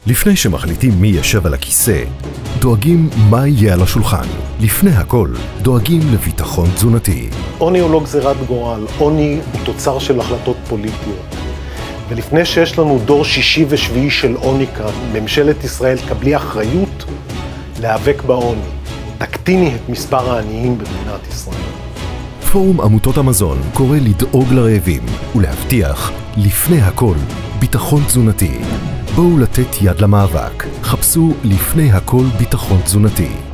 לפני שמחליטים מי ישב על הכיסא, דואגים מה יהיה על השולחן. לפני הכל, דואגים לביטחון תזונתי. עוני הוא לא גזירת גורל, עוני הוא תוצר של החלטות פוליטיות. ולפני שיש לנו דור שישי ושביעי של עוני כאן, ממשלת ישראל תקבלי אחריות להיאבק בעוני. תקטיני את מספר העניים במדינת ישראל. פורום עמותות המזון קורא לדאוג לרעבים ולהבטיח, לפני הכל, ביטחון תזונתי. בואו לתת יד למאבק. חפשו לפני הכל ביטחון תזונתי.